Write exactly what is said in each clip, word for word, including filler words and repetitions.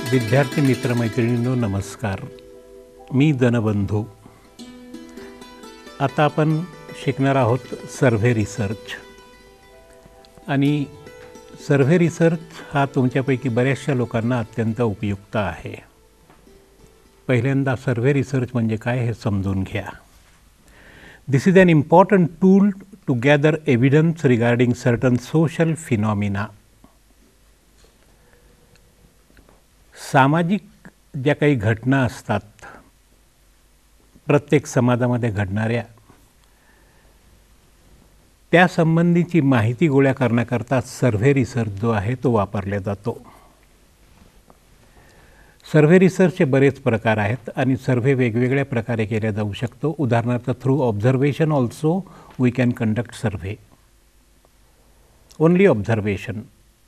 विद्यार्थी मित्रमैत्रिणींनो नमस्कार. मी दनबंधू. आता आपण शिकणार आहोत सर्व्हे रिसर्च. आणि सर्व्हे रिसर्च हा तुमच्यापैकी बऱ्याचशा लोकांना अत्यंत उपयुक्त आहे. पहिल्यांदा सर्व्हे रिसर्च म्हणजे काय हे समजून घ्या. This is an important tool to gather evidence regarding certain social phenomena. सामाजिक ज्या काही घटना असतात, प्रत्येक समाजामध्ये घडणाऱ्या, त्या संबंधीची माहिती गोळा करण्याकरता सर्व्हे रिसर्च जो आहे तो वापरला जातो. सर्व्हे रिसर्चचे बरेच प्रकार आहेत आणि सर्व्हे वेगवेगळ्या प्रकारे केला जाऊ शकतो. उदाहरणार्थ through observation also we can conduct survey. Only observation.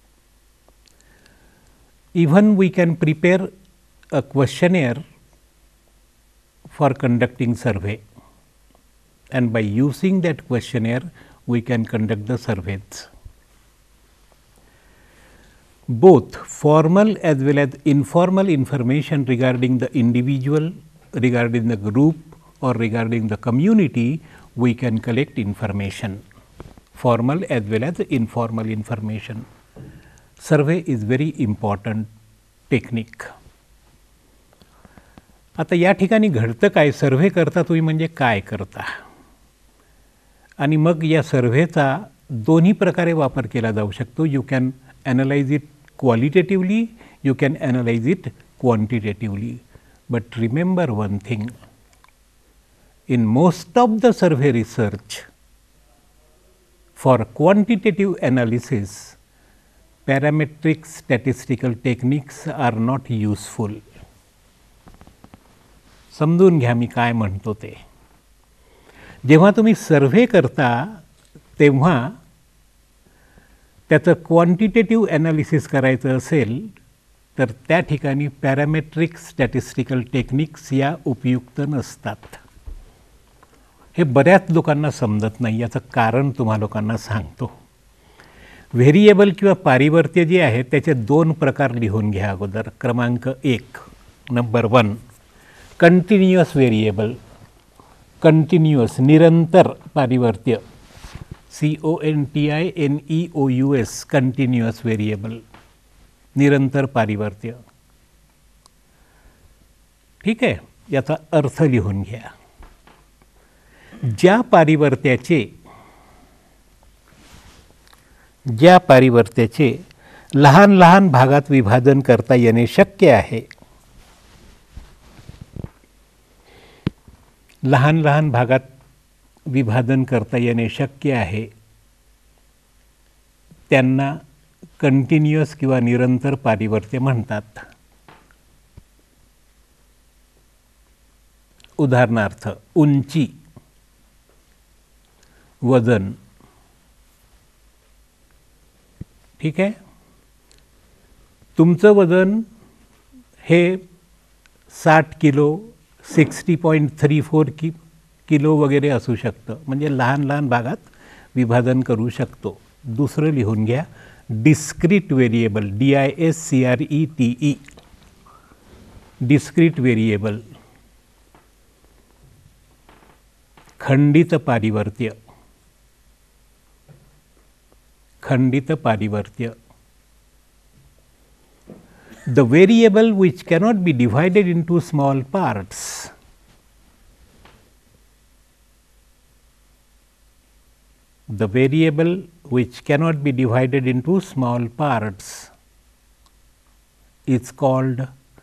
Even we can prepare a questionnaire for conducting survey, and by using that questionnaire we can conduct the surveys. Both formal as well as informal information regarding the individual, regarding the group or regarding the community, we can collect information. Formal as well as informal information. Survey is very important technique. आता या ठिकाणी घडतं काय, survey करता तुम्ही म्हणजे काय करता, आणि मग या सर्व्हेचा दोन्ही प्रकारे वापर केला जाऊ शकतो. You can analyse it qualitatively, you can analyse it quantitatively. But remember one thing, in most of the survey research for quantitative analysis parametric statistical techniques are not useful. समजून घ्या मी काय म्हणतो ते. जेव्हा तुम्ही सर्व्हे करता तेव्हा त्याचं क्वांटिटेटिव्ह ॲनालिसिस करायचं असेल तर त्या ठिकाणी पॅरामेट्रिक स्टॅटिस्टिकल टेक्निक्स या उपयुक्त नसतात. हे बऱ्याच लोकांना समजत नाही. याचं कारण तुम्हा लोकांना सांगतो. व्हेरिएबल किंवा पारिवर्त्य जे आहे त्याचे दोन प्रकार लिहून घ्या अगोदर. क्रमांक एक, number one, continuous variable. Continuous निरंतर पारिवर्त्य, C O N T I N U O U S, continuous variable, निरंतर पारिवर्त्य. ठीक आहे, याचा अर्थ लिहून घ्या. ज्या पारिवर्त्याचे ज्या पारिवर्त्याचे लहान लहान भागात विभाजन करता येणे शक्य आहे, लहान लहान भागात विभाजन करता येणे शक्य आहे त्यांना कंटिन्युअस किंवा निरंतर पारिवर्त्य म्हणतात. उदाहरणार्थ उंची, वजन. ठीक आहे, तुमचं वजन हे साठ kilo, sixty point three four कि किलो वगैरे असू शकतं. म्हणजे लहान लहान भागात विभाजन करू शकतो. दुसरं लिहून घ्या, discrete variable, D I S C R E T E, discrete variable. खंडित पारिवर्त्य, खंडित पारिवर्त्य. The variable which cannot be divided into small parts. The variable which cannot be divided into small parts is called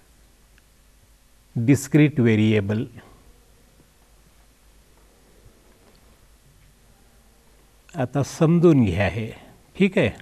discrete variable. आता समजून घ्या हे. ठीक आहे.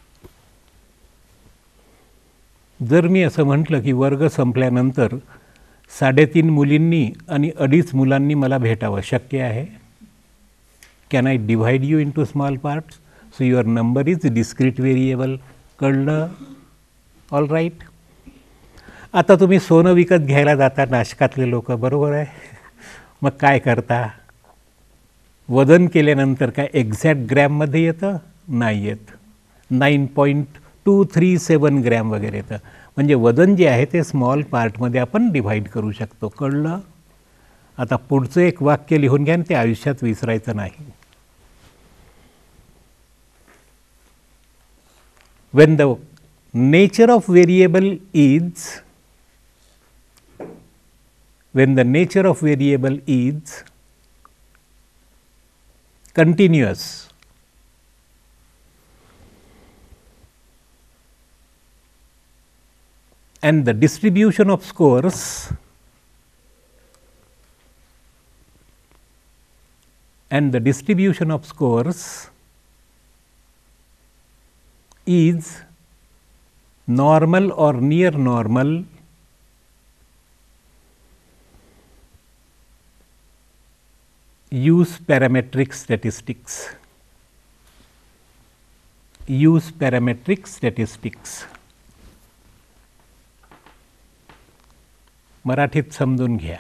जर मी असं म्हटलं की वर्ग संपल्यानंतर साडेतीन मुलींनी आणि अडीच मुलांनी मला भेटावं, शक्य आहे? Can I divide you in two small parts? So your number is discrete variable. कळलं? All right. आता तुम्ही सोनं विकत घ्यायला जाता नाशकातले लोक, बरोबर आहे? मग काय करता? वजन केल्यानंतर काय एक्झॅक्ट ग्रॅममध्ये येतं? नाही येत. Nine point two three seven gram वगैरे येतं. म्हणजे वजन जे आहे ते स्मॉल पार्टमध्ये आपण डिव्हाइड करू शकतो. कळलं? आता पुढचं एक वाक्य लिहून घ्या आणि ते आयुष्यात विसरायचं नाही. When the nature of variable is when the nature of variable is continuous and the distribution of scores and the distribution of scores is normal or near normal, use parametric statistics. Use parametric statistics. मराठीत समजून घ्या.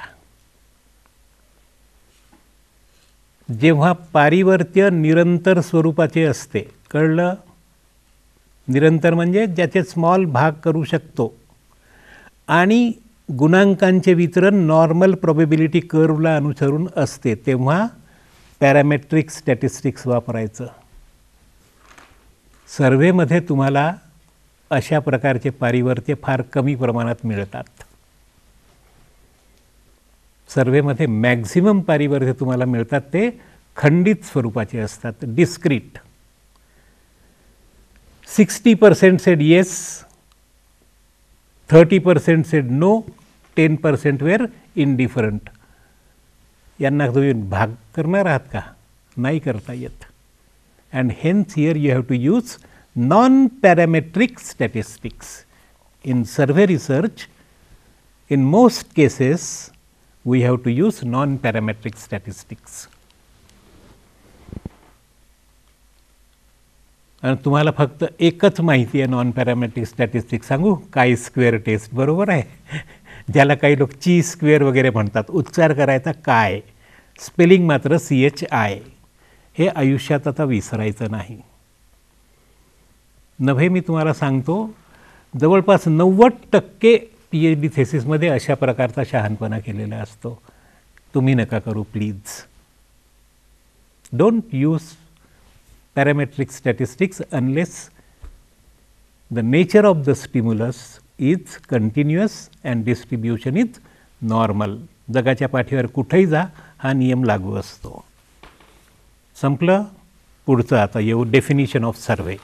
जेव्हा पारिवर्त्य निरंतर स्वरूपाचे असते, कळलं? निरंतर म्हणजे ज्याचे स्मॉल भाग करू शकतो आणि गुणांकांचे वितरण नॉर्मल प्रोबेबिलिटी कर्वला अनुसरून असते, तेव्हा पॅरामेट्रिक स्टॅटिस्टिक्स वापरायचं. सर्व्हेमध्ये तुम्हाला अशा प्रकारचे पारिवर्त्य फार कमी प्रमाणात मिळतात. सर्व्हेमध्ये मॅक्झिमम पारिवर्त्य तुम्हाला मिळतात ते खंडित स्वरूपाचे असतात, discrete. Sixty percent said yes, thirty percent said no, ten percent were indifferent. यांना तुम्ही भाग करणार आहात का? नाही करता येत. And hence here you have to use non parametric statistics. In survey research, in most cases we have to use non-parametric statistics. आणि तुम्हाला फक्त एकच माहिती आहे नॉन पॅरामेट्रिक स्टॅटिस्टिक्स सांगू, काई स्क्वेअर टेस्ट. बरोबर आहे? ज्याला काही लोक ची स्क्वेअर वगैरे म्हणतात. उच्चार करायचा काय, स्पेलिंग मात्र सी एच आय. हे आयुष्यात आता विसरायचं नाही. नव्हे, मी तुम्हाला सांगतो, जवळपास नव्वद टक्के पी एच डी थेसिसमध्ये अशा प्रकारचा शहाणपणा केलेला असतो. तुम्ही नका करू please. Don't use parametric statistics unless the nature of the stimulus is continuous and distribution is normal. जगाच्या पाठीवर कुठेही जा, हा नियम लागू असतो. संपलं. पुढचं आता येऊ, definition of survey.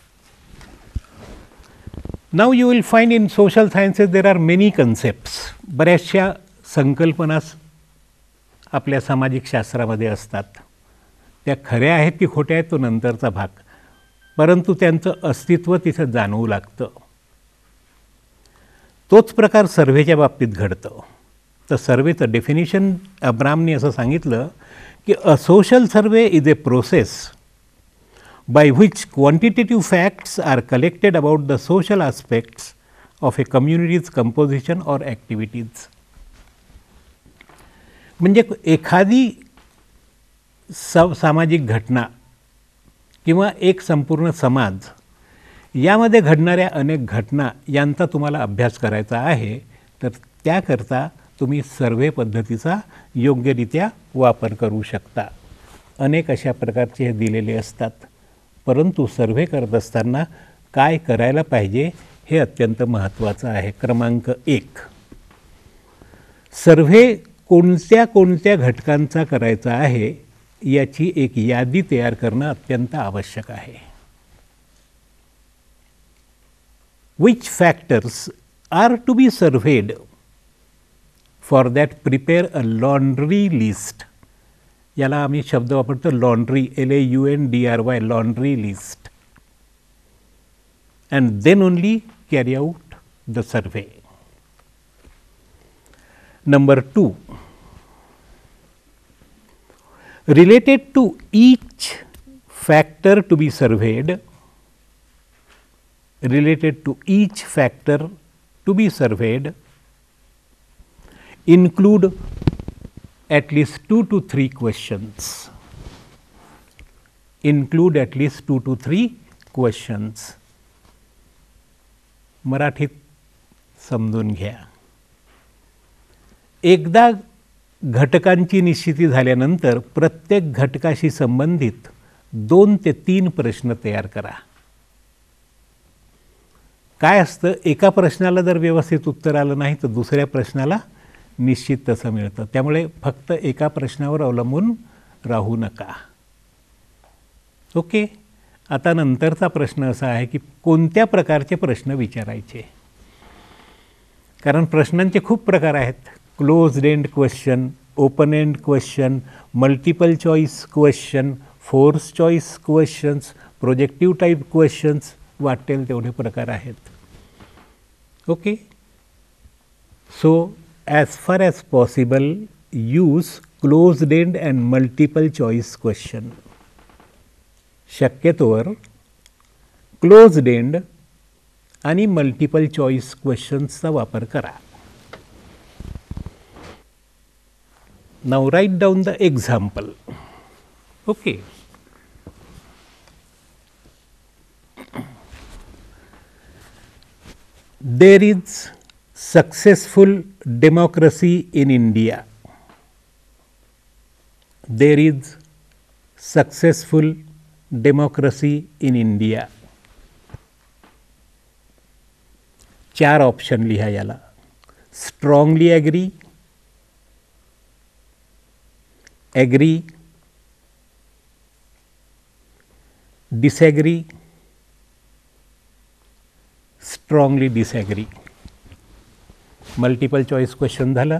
Now you will find in social sciences there are many concepts. बऱ्याचशा संकल्पना आपल्या सामाजिक शास्त्रामध्ये असतात. त्या खऱ्या आहेत की खोट्या आहेत तो नंतरचा भाग, परंतु त्यांचं अस्तित्व तिथं जाणवू लागतं. तोच प्रकार सर्व्हेच्या बाबतीत घडतं. तर सर्व्हेचं डेफिनिशन अब्रामने असं सांगितलं की a social survey is a process by which quantitative facts are collected about the social aspects of a community's composition or activities. म्हणजे एखादी सामाजिक घटना किंवा एक संपूर्ण समाज यामध्ये घडणाऱ्या अनेक घटना यांचा तुम्हाला अभ्यास करायचा आहे, तर त्याकरता तुम्ही सर्व्हे पद्धतीचा योग्यरित्या वापर करू शकता. अनेक अशा प्रकारचे हे दिलेले असतात. परंतु सर्व्हे करत असताना काय करायला पाहिजे हे अत्यंत महत्त्वाचं आहे. क्रमांक एक, सर्व्हे कोणत्या कोणत्या घटकांचा करायचा आहे याची एक यादी तयार करणं अत्यंत आवश्यक आहे. Which factors are to be surveyed, for that prepare a laundry list. याला आम्ही शब्द वापरतो laundry, L A U N D R Y, laundry list. And then only carry out the survey. Number two, related to each factor to be surveyed, related to each factor to be surveyed, include at least two to three questions. Include at least two to three questions. मराठीत समजून घ्या. एकदा घटकांची निश्चिती झाल्यानंतर प्रत्येक घटकाशी संबंधित दोन ते तीन प्रश्न तयार करा. काय असतं, एका प्रश्नाला जर व्यवस्थित उत्तर आलं नाही तर दुसऱ्या प्रश्नाला निश्चित तसं मिळतं. त्यामुळे फक्त एका प्रश्नावर अवलंबून राहू नका. ओके. आता नंतरचा प्रश्न असा आहे की कोणत्या प्रकारचे प्रश्न विचारायचे. कारण प्रश्नांचे खूप प्रकार आहेत. Closed end question, open end question, multiple choice question, force choice questions, projective type questions, वाटेल तेवढे प्रकार आहेत. Okay. So as far as possible use closed end and multiple choice question. शक्यतोवर क्लोज्ड एंड आणि मल्टिपल चॉईस क्वेश्चन्सचा वापर करा. Now write down the example. Okay. There is successful democracy in India. There is successful democracy in India. चार option लिहा याला. Strongly agree, agree, disagree, strongly disagree. Multiple choice question झालं.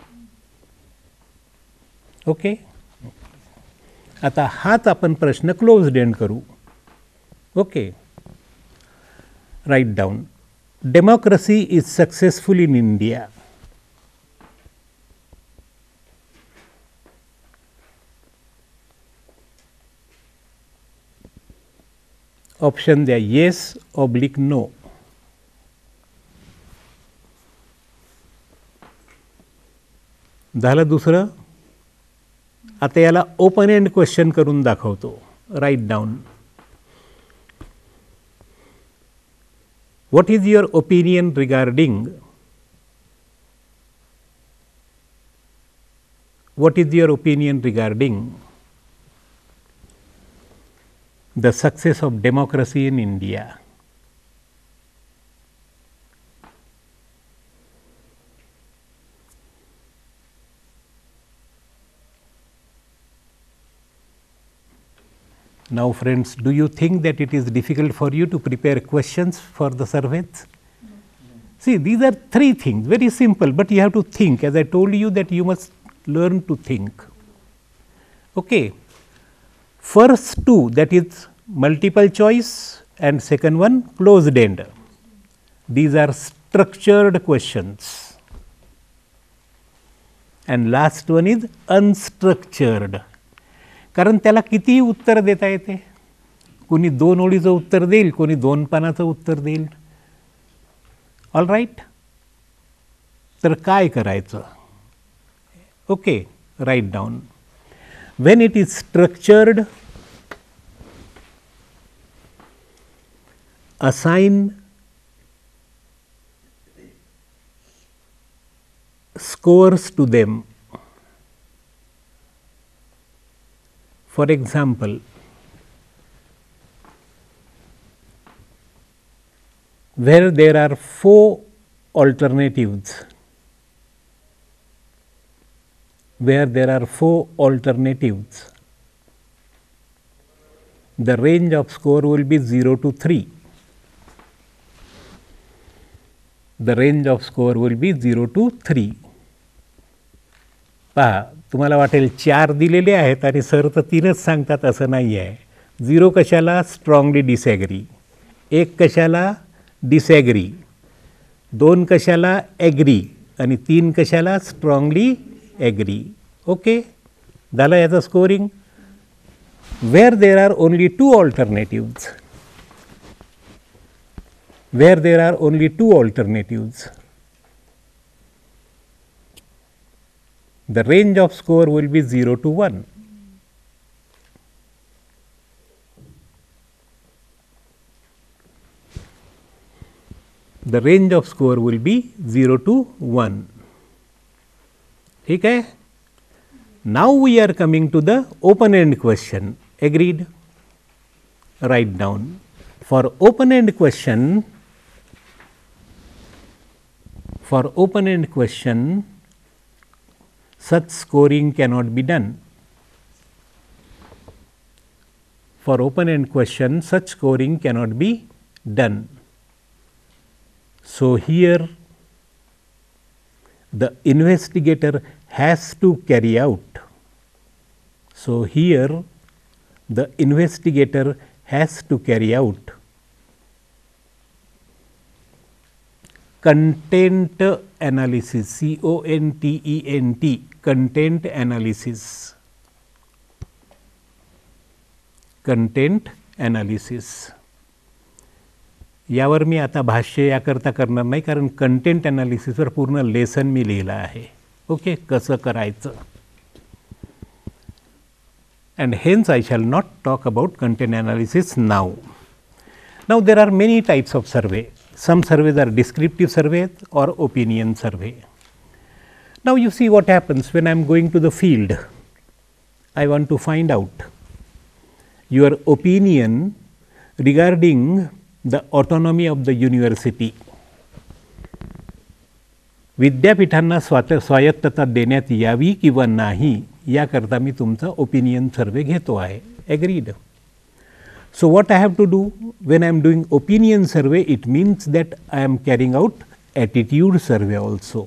Okay. आता हाच आपण प्रश्न क्लोज्ड एंड करू. Okay. Write down. Democracy is successful in India. Option द्या. Yes oblique no. झालं दुसरं. आता याला ओपन एंड क्वेश्चन करून दाखवतो. Write down. What is your opinion regarding what is your opinion regarding the success of democracy in India. Now friends, do you think that it is difficult for you to prepare questions for the surveys? No. See, these are three things, very simple, but you have to think. As I told you that you must learn to think. Okay. First two, that is multiple choice, and second one closed end. These are structured questions. And last one is unstructured. कारण त्याला कितीही उत्तर देता येते. कोणी दोन ओळीचं उत्तर देईल, कोणी दोन पानाचं उत्तर देईल. All right. तर काय करायचं. Okay. Write down. When it is structured, assign scores to them. For example, where there are four alternatives, where there are four alternatives, the range of score will be zero to three. The range of score will be zero to three. पहा, तुम्हाला वाटेल चार दिलेले आहेत आणि sir तर तीनच सांगतात, असं नाही आहे. झिरो कशाला? Strongly disagree. एक कशाला? डिसॲग्री. दोन कशाला? ॲग्री. आणि तीन कशाला? Strongly agree. ओके, झालं याचं scoring. Where there are only two alternatives, where there are only two alternatives, the range of score will be zero to one. the range of score will be zero to one. ठीक है. Now we are coming to the open end question. Agreed? Write down. For open end question, for open end question, such scoring cannot be done. For open end question, such scoring cannot be done. So, here the investigator has to carry out. So, here the investigator has to carry out content analysis, C O N T E N T, content analysis, content analysis. यावर मी आता भाष्य याकरता करणार नाही, कारण content ॲनालिसिसवर पूर्ण lesson मी लिहिलं आहे. ओके, कसं करायचं. And hence I shall not talk about content analysis now. Now, there are many types of survey. Some surveys are descriptive surveys or opinion survey. Now, you see what happens when I am going to the field. I want to find out your opinion regarding the autonomy of the university. विद्यापीठांना स्वात स्वायत्तता देण्यात यावी किंवा नाही याकरता मी तुमचा opinion सर्वे घेतो आहे. Agreed. So, what I have to do when I am doing opinion survey, it means that I am carrying out attitude survey also.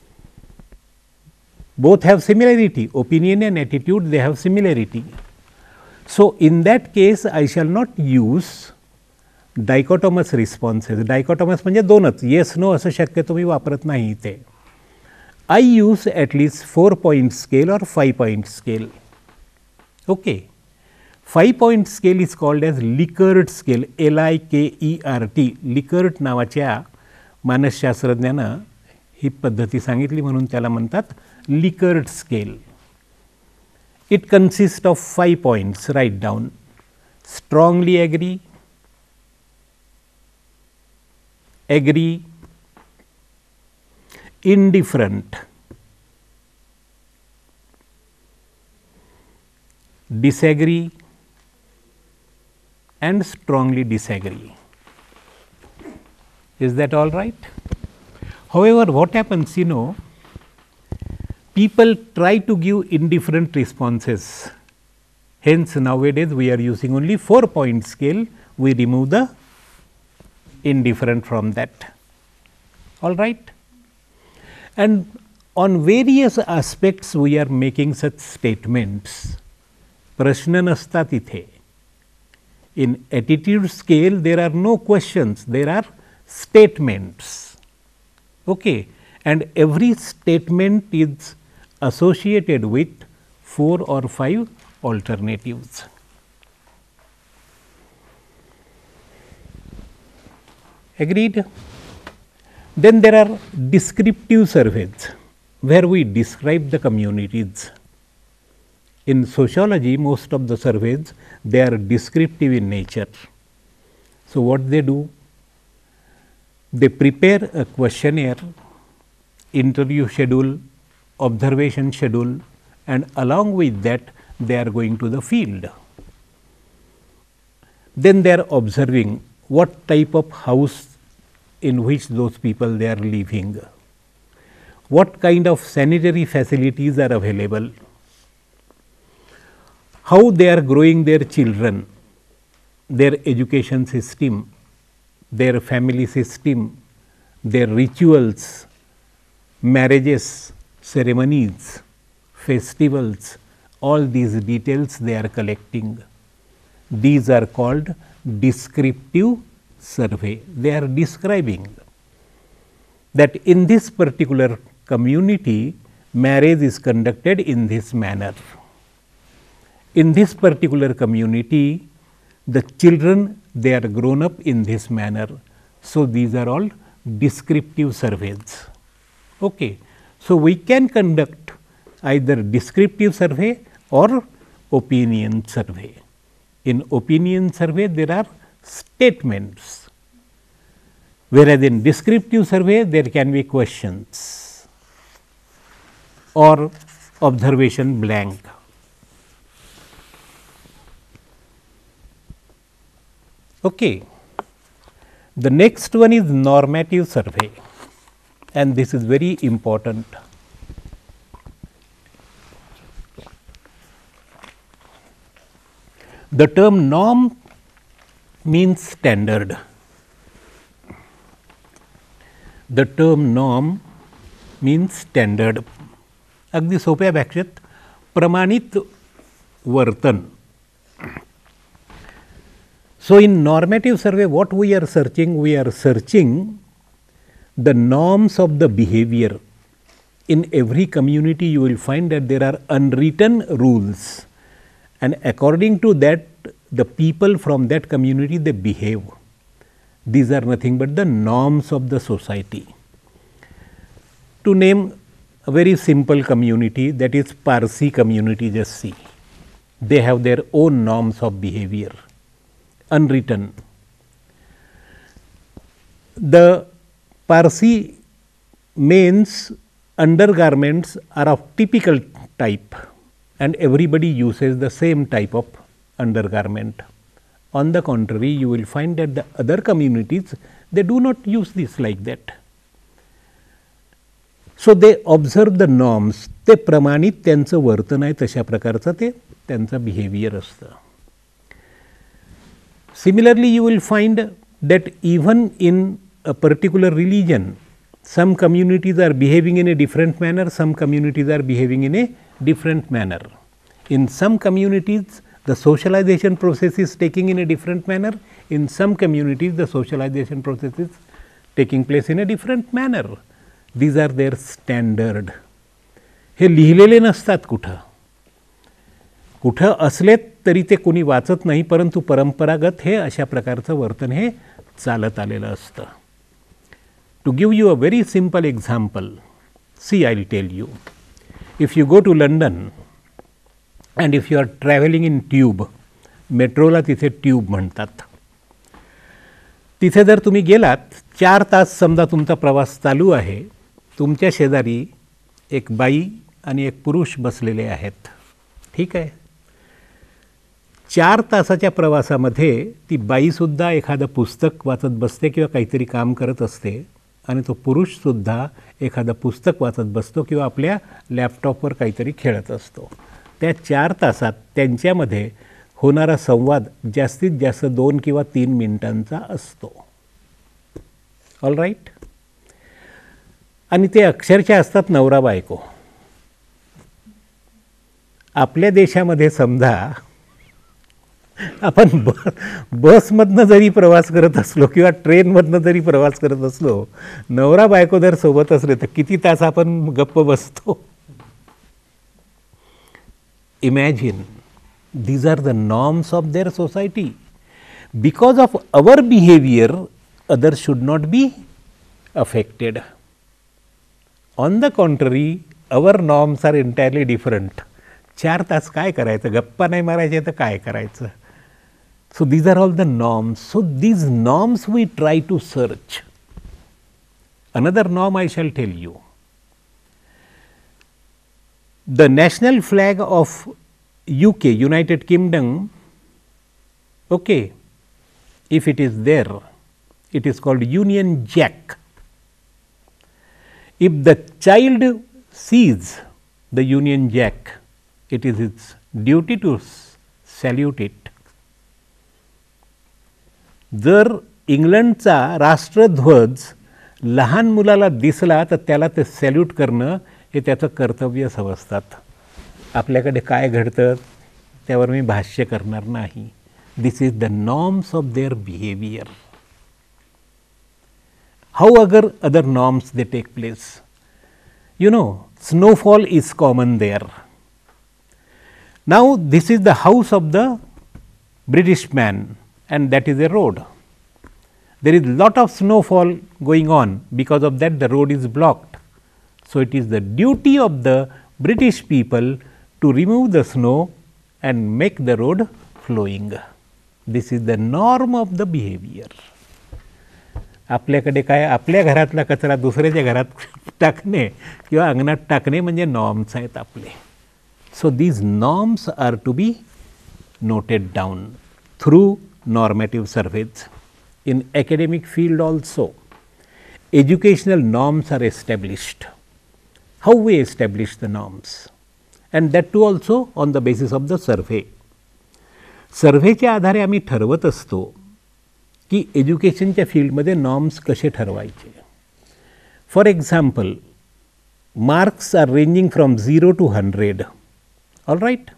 Both have similarity, opinion and attitude, they have similarity. So, in that case I shall not use dichotomous responses. Dichotomous म्हणजे दोनच, yes no असं शक्यतो मी वापरत नाही इथे. I use at least four point scale or five point scale. Okay. Five point scale is called as Likert scale, L I K E R T. Likert नावाच्या मानसशास्त्रज्ञानं ही पद्धती सांगितली म्हणून त्याला म्हणतात Likert scale. It consists of five points. Write down. Strongly agree, agree, indifferent, disagree, and strongly disagree. Is that all right? However, what happens, you know, people try to give indifferent responses. Hence, nowadays we are using only four point scale, we remove the indifferent from that. All right. And on various aspects we are making such statements. प्रश्न नसतात इथे. In attitude scale there are no questions, there are statements. Okay. And every statement is associated with four or five alternatives. Agreed? Then there are descriptive surveys where we describe the communities. In sociology, most of the surveys, they are descriptive in nature. So, what they do? They prepare a questionnaire, interview schedule, observation schedule, and along with that they are going to the field. Then they are observing what type of house in which those people they are living, what kind of sanitary facilities are available, how they are growing their children, their education system, their family system, their rituals, marriages, ceremonies, festivals, all these details they are collecting. These are called descriptive survey. They are describing that in this particular community, marriage is conducted in this manner. In this particular community, the children they are grown up in this manner. So, these are all descriptive surveys. Okay. So, we can conduct either descriptive survey or opinion survey. In opinion survey, there are statements. whereas in descriptive survey there can be questions or observation blank. Okay. The next one is normative survey, and this is very important. The term norm means standard. The term norm means standard. अगदी सोप्या भाषेत प्रमाणित वर्तन. So, in normative survey what we are searching? We are searching the norms of the behavior. In every community you will find that there are unwritten rules, and according to that the people from that community they behave. These are nothing but the norms of the society. To name a very simple community, that is Parsi community, just see, they have their own norms of behavior, unwritten. The Parsi men's undergarments are of typical type, and everybody uses the same type of undergarment. On the contrary, you will find that the other communities they do not use this like that. So, they observe the norms, ते प्रमाणित त्यांचं वर्तन आहे, तशा प्रकारचं ते त्यांचं behaviour असतं. Similarly, you will find that even in a particular religion, some communities are behaving in a different manner, some communities are behaving in a different manner. In some communities, the socialization process is taking in a different manner. In some communities, the socialization process is taking place in a different manner. These are their standard. हे लिहिलेले नसतात कुठं, कुठं असलेत तरी ते कोणी वाचत नाही, परंतु परंपरागत हे अशा प्रकारचं वर्तन हे चालत आलेलं असतं. To give you a very simple example, see, I will tell you. If you go to London and if you are traveling in tube, मेट्रोला तिथे ट्यूब म्हणतात. तिथे जर तुम्ही गेलात, चार तास समजा तुमचा प्रवास चालू आहे, तुमच्या शेजारी एक बाई आणि एक पुरुष बसलेले आहेत. ठीक आहे. चार तासाच्या प्रवासामध्ये ती बाईसुद्धा एखादं पुस्तक वाचत बसते किंवा काहीतरी काम करत असते, आणि तो पुरुषसुद्धा एखादं पुस्तक वाचत बसतो किंवा आपल्या लॅपटॉपवर काहीतरी खेळत असतो. त्या चार तासात त्यांच्यामध्ये होणारा संवाद जास्तीत जास्त दोन किंवा तीन मिनिटांचा असतो. All right. आणि ते अक्षरशः असतात नवरा बायको. आपल्या देशामध्ये समजा आपण ब बसमधनं जरी प्रवास करत असलो किंवा ट्रेनमधनं जरी प्रवास करत असलो, नवरा बायको जर सोबत असले तर किती तास आपण गप्प बसतो. Imagine, these are the norms of their society. Because of our behavior, others should not be affected. On the contrary, our norms are entirely different. चार तास काय करायचं, गप्पा नाही मारायचे तर काय करायचं. So, these are all the norms. So, these norms we try to search. Another norm I shall tell you. The national flag of U K, United Kingdom, okay, if it is there, it is called Union Jack. If the child sees the Union Jack, it is its duty to salute it. जर इंग्लंडचा राष्ट्रध्वज लहान मुलाला दिसला तर त्याला ते salute करणं हे त्याचं कर्तव्य समजतात. आपल्याकडे काय घडतं त्यावर मी भाष्य करणार नाही. This is the norms of their behaviour. How अगर other norms they take place. You know, snowfall is common there. Now, this is the house of the British man, and that is a road. There is lot of snowfall going on, because of that the road is blocked. So, it is the duty of the British people to remove the snow and make the road flowing. This is the norm of the behavior. आपल्याकडे काय, आपल्या घरातला कचरा दुसऱ्याच्या घरात टाकणे किंवा अंगणात टाकणे म्हणजे नॉर्म्स आहेत आपले. So these norms are to be noted down through normative surveys. In academic field also, educational norms are established. How we establish the norms, and that too also on the basis of the survey. सर्व्हेच्या आधारे आम्ही ठरवत असतो की एज्युकेशनच्या फील्डमध्ये norms कसे ठरवायचे. For example, marks are ranging from zero to hundred. All right.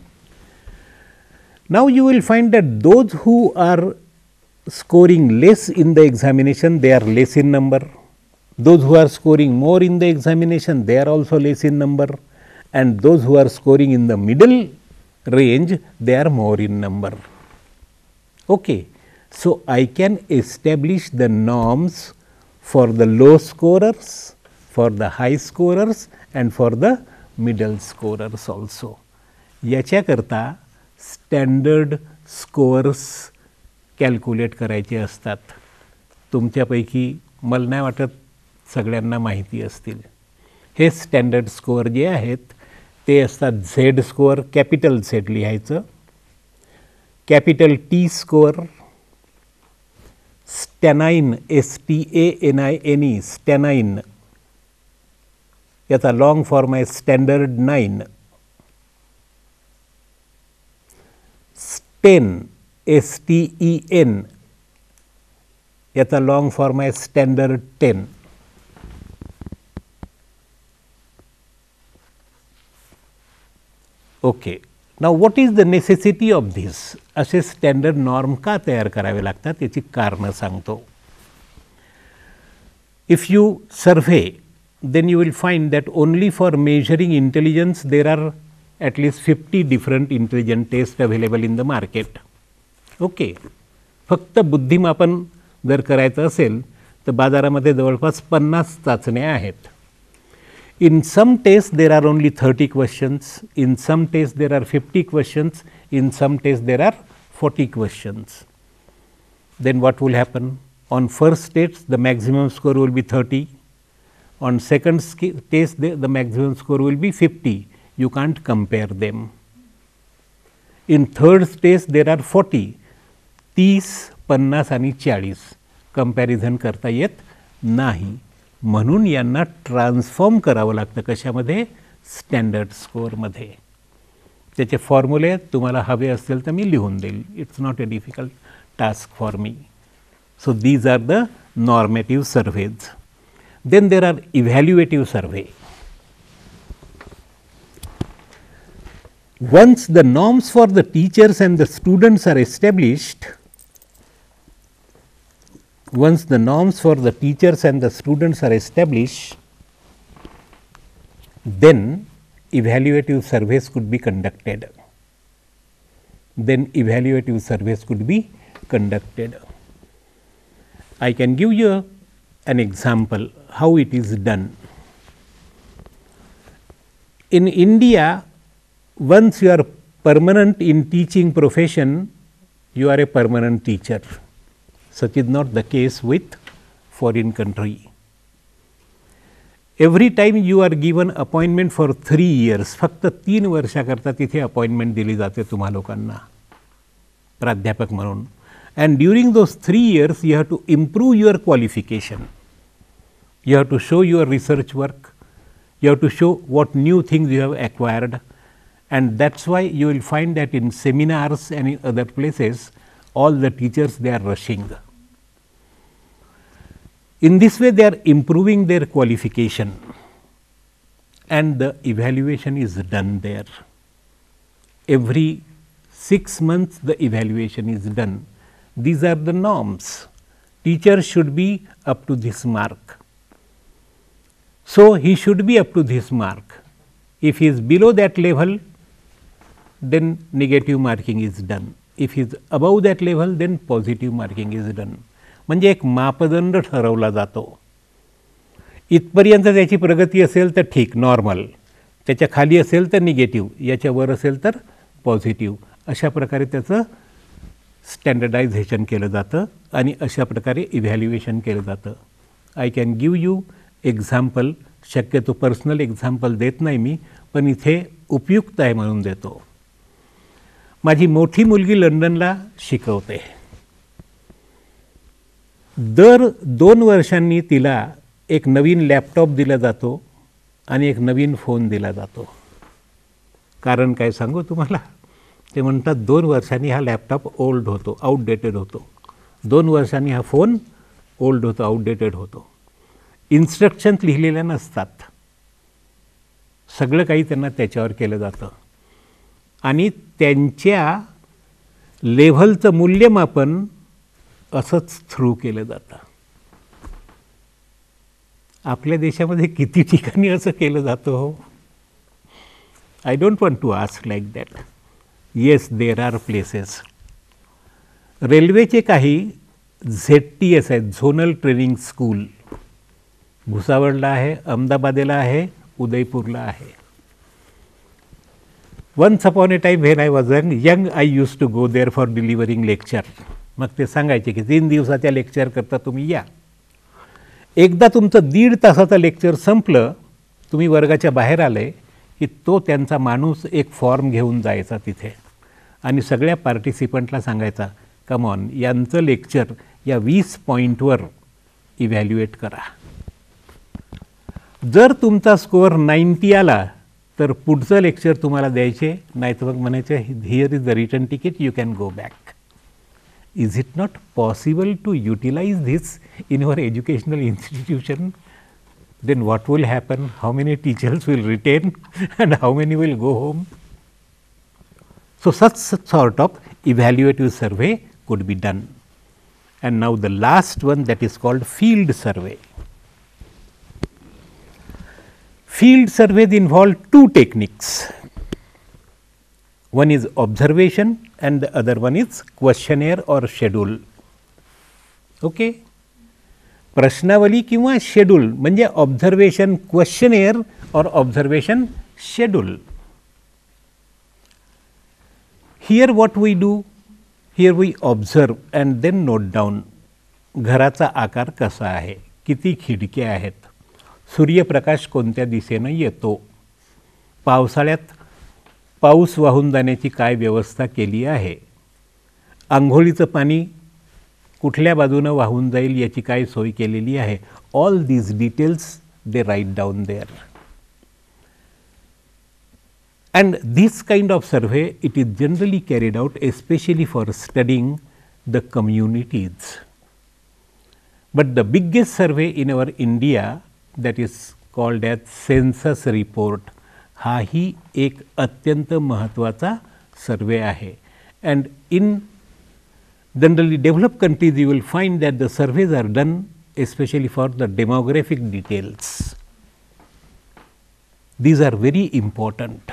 Now you will find that those who are scoring less in the examination, they are less in number. Those who are scoring more in the examination, they are also less in number, and those who are scoring in the middle range, they are more in number. Okay. So, I can establish the norms for the low scorers, for the high scorers, and for the middle scorers also. याच्या करता standard स्कोअर्स calculate करायचे असतात. तुमच्यापैकी मला नाही वाटत सगळ्यांना माहिती असतील. हे स्टँडर्ड स्कोअर जे आहेत ते असतात झेड स्कोअर, कॅपिटल झेड लिहायचं, capital T score, stanine, S T A N I N E, stanine, याचा लॉंग फॉर्म आहे standard nine, ten, S T E N, याचा लॉंग फॉर्म आहे standard ten. Okay. Now what is the necessity of this? असे standard norm का तयार करावे लागतात याची कारणं सांगतो. If you survey, then you will find that only for measuring intelligence there are at least fifty different intelligence tests available in the market. Okay. फक्त बुद्धिमापन जर करायचं असेल तर बाजारामध्ये जवळपास पन्नास चाचण्या आहेत. In some tests there are only thirty questions, in some tests there are fifty questions, in some tests there are forty questions. Then what will happen? On first test the maximum score will be thirty, on second test the, the maximum score will be fifty. You can't compare them. In third test there are forty, तीस, पन्नास आणि चाळीस. Comparison करता येत नाही. म्हणून यांना transform करावं लागतं कशामध्ये? स्टँडर्ड स्कोअरमध्ये. त्याचे फॉर्म्युले तुम्हाला हवे असतील तर मी लिहून देईल. It's not a difficult task for me. So these are the normative surveys. Then there are evaluative survey. Once the norms for the teachers and the students are established, once the norms for the teachers and the students are established, then evaluative surveys could be conducted. Then evaluative surveys could be conducted. I can give you an example how it is done. In India, once you are permanent in teaching profession, you are a permanent teacher. Such is not the case with foreign country. Every time you are given appointment for three years, फक्त तीन वर्षाकरता तिथे appointment दिली जाते तुम्हा लोकांना प्राध्यापक म्हणून. And during those three years you have to improve your qualification. You have to show your research work. You have to show what new things you have acquired. And that's why you will find that in seminars and in other places, all the teachers they are rushing. In this way they are improving their qualification and the evaluation is done there. Every six months the evaluation is done. These are the norms. Teacher should be up to this mark. So, he should be up to this mark. If he is below that level, then negative marking is done. If he is above that level, then positive marking is done. म्हणजे एक मापदंड ठरवला जातो. इथपर्यंत त्याची प्रगती असेल तर ठीक, नॉर्मल, त्याच्या खाली असेल तर निगेटिव्ह, याच्या वर असेल तर पॉझिटिव्ह, अशा प्रकारे त्याचं स्टँडर्डायझेशन केलं जातं आणि अशा प्रकारे इव्हॅल्युएशन केलं जातं. I can give you example. शक्यतो पर्सनल एक्झाम्पल देत नाही मी, पण इथे उपयुक्त आहे म्हणून देतो. माझी मोठी मुलगी लंडनला शिकवते. दर दोन वर्षांनी तिला एक नवीन लॅपटॉप दिला जातो आणि एक नवीन फोन दिला जातो. कारण काय सांगू तुम्हाला? ते म्हणतात दोन वर्षांनी हा लॅपटॉप ओल्ड होतो, आउटडेटेड होतो. दोन वर्षांनी हा फोन ओल्ड होतो, आउटडेटेड होतो. इन्स्ट्रक्शन्स लिहिलेल्या नसतात. सगळं काही त्यांना त्याच्यावर केलं जातं आणि त्यांच्या लेव्हलचं मूल्यमापन असंच थ्रू केलं जातं. आपल्या देशामध्ये किती ठिकाणी असं केलं जातं हो? I don't want to ask like that. Yes, there are places. रेल्वेचे काही झेड टी एस आहेत, झोनल ट्रेनिंग स्कूल. भुसावळला आहे, अहमदाबादेला आहे, उदयपूरला आहे. Once upon a time when I was young I use to go there for delivering lecture. मग ते सांगायचे की तीन दिवसाच्या लेक्चर करता तुम्ही या. एकदा तुमचं दीड तासाचं लेक्चर संपलं, तुम्ही वर्गाच्या बाहेर आले की तो त्यांचा माणूस एक फॉर्म घेऊन जायचा तिथे आणि सगळ्या पार्टिसिपंटला सांगायचा, कम ऑन, यांचं लेक्चर या वीस पॉईंटवर इव्हॅल्युएट करा. जर तुमचा स्कोअर नाईंटी आला तर पुढचं लेक्चर तुम्हाला द्यायचे, नाही तर मग म्हणायचे here is the return ticket, you can go back. Is it not possible to utilize this in your educational institution? Then what will happen? How many teachers will retain and how many will go home? So, such sort of evaluative survey could be done. And now the last one, that is called field survey. Field surveys involve two techniques. One is observation and the other one is questionnaire or schedule. Okay? प्रश्नावली किंवा schedule म्हणजे observation questionnaire or observation schedule. Here what we do, here we observe and then note down. घराचा आकार कसा आहे, किती खिडक्या आहेत, सूर्यप्रकाश कोणत्या दिशेनं येतो, पावसाळ्यात पाऊस वाहून जाण्याची काय व्यवस्था केली आहे, आंघोळीचं पाणी कुठल्या बाजूनं वाहून जाईल याची काय सोय केलेली आहे. All these details they write down there. And this kind of survey it is generally carried out especially for studying the communities. But the biggest survey in our India that is called as census report, हाही एक अत्यंत महत्त्वाचा सर्वे आहे. And in generally develop countries you will find that the surveys are done especially for the demographic details. These are very important.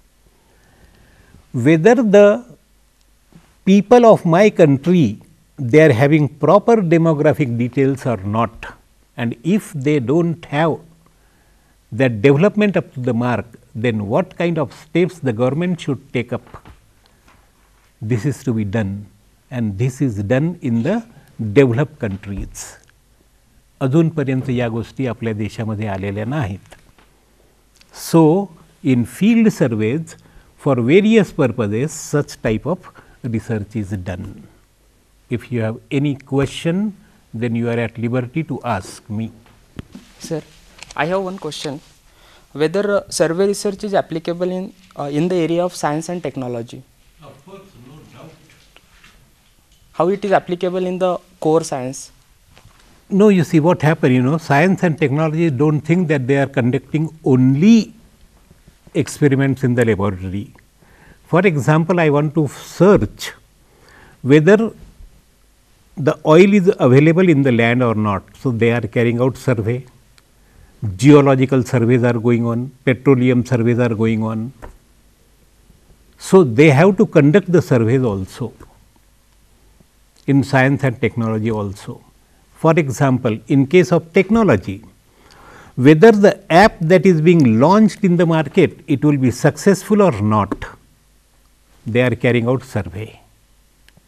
Whether the people of my country, they are having proper demographic details or not, and if they don't have that development up to the mark, then what kind of steps the government should take up. This is to be done, and this is done in the developed countries. अजूनपर्यंत या गोष्टी आपल्या देशामध्ये आलेल्या नाहीत. So, in field surveys for various purposes such type of research is done. If you have any question, then you are at liberty to ask me. Sir, I have one question. Whether uh, survey research is applicable in uh, in the area of science and technology? Of course, no doubt. How it is applicable in the core science? No, you see what happened, you know, science and technology don't think that they are conducting only experiments in the laboratory. For example, I want to search whether the oil is available in the land or not. So, they are carrying out survey, geological surveys are going on, petroleum surveys are going on. So, they have to conduct the surveys also in science and technology also. For example, in case of technology, whether the app that is being launched in the market, it will be successful or not, they are carrying out survey.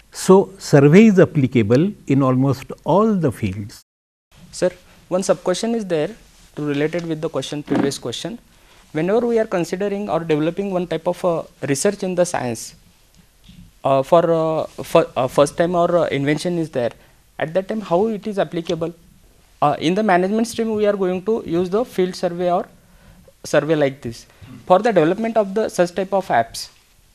So, survey is applicable in almost all the fields. Sir, one sub question is there to related with the question previous question. Whenever we are considering or developing one type of uh, research in the science, uh, for, uh, for uh, first time or uh, invention is there, at that time how it is applicable? Uh, in the management stream we are going to use the field survey or survey like this. For the development of the such type of apps,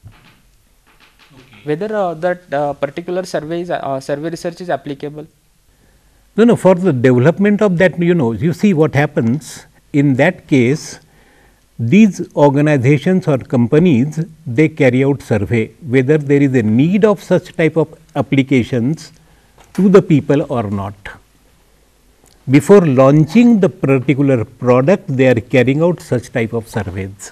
whether uh, that uh, particular survey is, uh, survey research is applicable. No, no, for the development of that, you know, you see what happens in that case, these organizations or companies, they carry out survey whether there is a need of such type of applications to the people or not. Before launching the particular product, they are carrying out such type of surveys.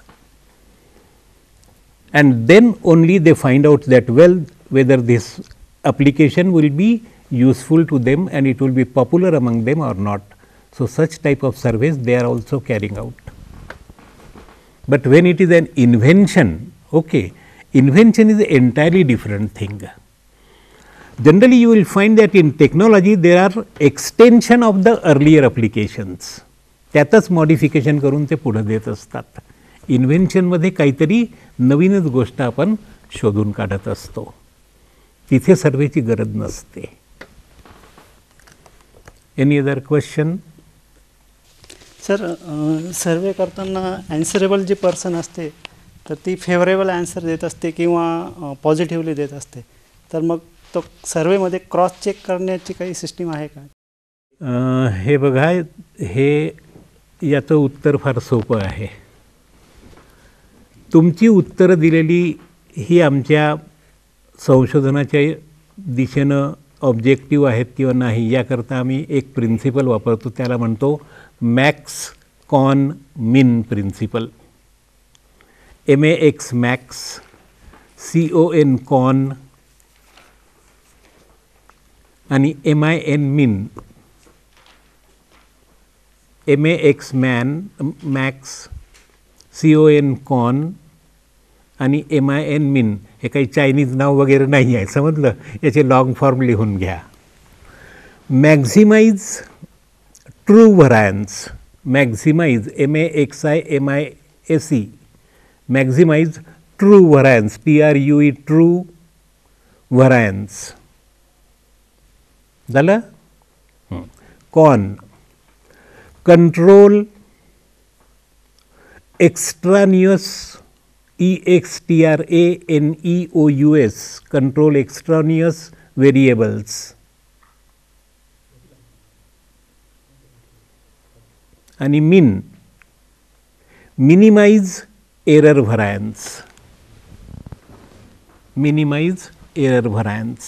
And then only they find out that, well, whether this application will be useful to them and it will be popular among them or not. So, such type of surveys they are also carrying out. But when it is an invention, okay, invention is an entirely different thing. Generally, you will find that in technology there are extension of the earlier applications. त्यातच modification करून ते पुढे देत असतात. Invention मध्ये काहीतरी नवीनच गोष्ट आपण शोधून काढत असतो. तिथे सर्वेची गरज नसते. Any other question? Sir, survey करताना ॲन्सरेबल जी पर्सन असते तर ती फेवरेबल आन्सर देत असते किंवा पॉझिटिव्हली देत असते, तर मग तो सर्वेमध्ये क्रॉस चेक करण्याची काही सिस्टीम आहे का? हे बघा, हे याचं उत्तर फार सोपं आहे. तुमची उत्तरं दिलेली ही आमच्या संशोधनाच्या दिशेनं ऑब्जेक्टिव्ह आहेत किंवा नाही याकरता आम्ही एक प्रिन्सिपल वापरतो, त्याला म्हणतो max con min principle. M A X max, C O N con आणि M I N min. M A X man max, C O N con आणि एम आय एन मिन हे काही चायनीज नाव वगैरे नाही आहे, समजलं. याचे लॉंग फॉर्म लिहून घ्या. Maximise true variance, maximise M A X I M I S E, maximise true variance, T R U E, true variance झालं. Con control extraneous, E X T R A N E O U S, control extraneous variables. आणि min, minimize error variance, minimize error variance.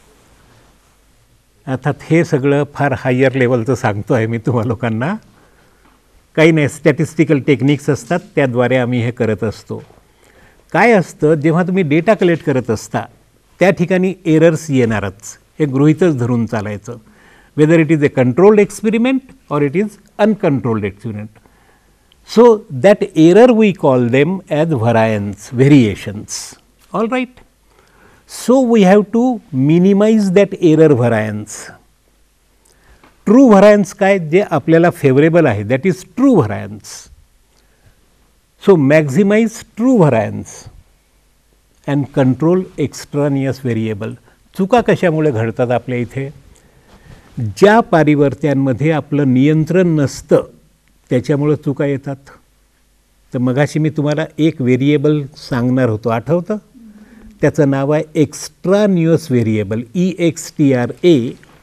अर्थात हे सगळं फार higher लेवलचं सांगतो आहे मी तुम्हा लोकांना. काही नाही, स्टॅटिस्टिकल टेक्निक्स असतात, त्याद्वारे आम्ही हे करत असतो. काय असतं, जेव्हा तुम्ही डेटा कलेक्ट करत असता त्या ठिकाणी एरर्स येणारच, हे गृहीतच धरून चालायचं. Whether it is a controlled experiment or it is uncontrolled experiment. So that error we call them as variance, variations. All right. So we have to minimise that error variance. True variance काय, जे आपल्याला favourable आहे, that is true variance. So maximise true variance and control extraneous variable. चुका कशामुळे घडतात आपल्या इथे? ज्या पारिवर्त्यांमध्ये आपलं नियंत्रण नसतं त्याच्यामुळं चुका येतात. तर मगाशी मी तुम्हाला एक व्हेरिएबल सांगणार होतो, आठवतं? त्याचं नाव आहे extraneous variable, E X T R A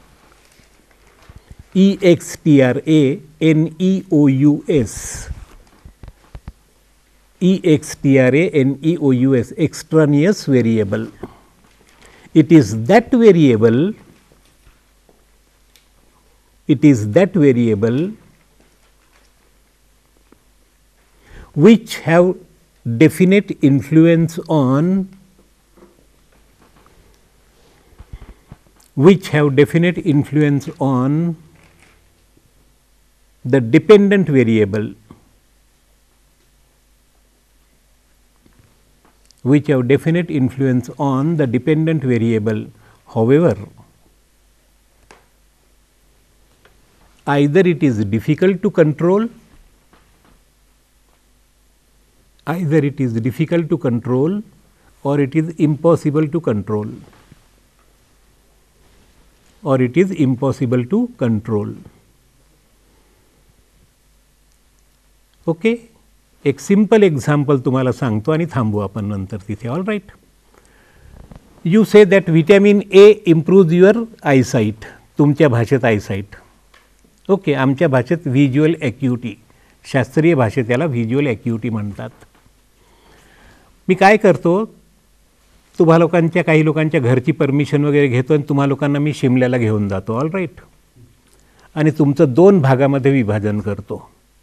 E X T R A N E O U S, E X T R A N E O U S, extraneous variable. It is that variable, it is that variable which have definite influence on which have definite influence on the dependent variable, which have definite influence on the dependent variable However, either it is difficult to control, either it is difficult to control or it is impossible to control, or it is impossible to control. Okay, एक simple example तुम्हाला सांगतो आणि थांबू आपण नंतर तिथे. All right. You say that vitamin A improves your eyesight, तुमच्या भाषेत आयसाईट. ओके, आमच्या भाषेत व्हिज्युअल ॲक्युटी, शास्त्रीय भाषेत याला व्हिज्युअल ॲक्युटी म्हणतात. मी काय करतो, तुम्हा लोकांच्या काही लोकांच्या घरची परमिशन वगैरे घेतो आणि तुम्हा लोकांना मी शिमल्याला घेऊन जातो. All right. आणि तुमचं दोन भागामध्ये विभाजन करतो,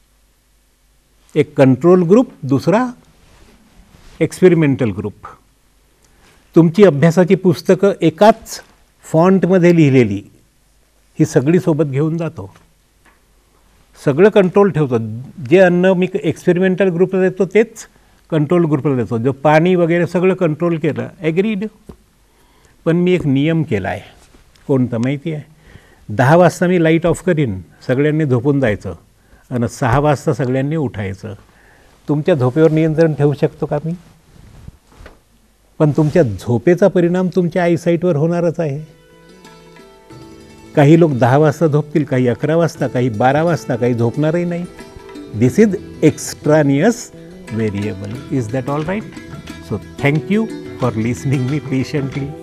एक कंट्रोल ग्रुप, दुसरा एक्सपेरिमेंटल ग्रुप. तुमची अभ्यासाची पुस्तकं एकाच फॉन्टमध्ये लिहिलेली ही सगळी सोबत घेऊन जातो, सगळं कंट्रोल ठेवतो. जे अन्न मी एक्सपेरिमेंटल ग्रुपला देतो तेच कंट्रोल ग्रुपला देतो, जो पाणी वगैरे सगळं कंट्रोल केलं. ॲग्रीड. पण मी एक नियम केला आहे. कोणता माहिती आहे? दहा वाजता मी लाईट ऑफ करीन, सगळ्यांनी झोपून जायचं आणि सहा वाजता सगळ्यांनी उठायचं. तुमच्या झोपेवर नियंत्रण ठेवू शकतो का मी? पण तुमच्या झोपेचा परिणाम तुमच्या आयसाईटवर होणारच आहे. काही लोक दहा वाजता झोपतील, काही अकरा वाजता, काही बारा वाजता, काही झोपणारही नाही. This is extraneous variable. Is that all right? So thank you for listening me patiently.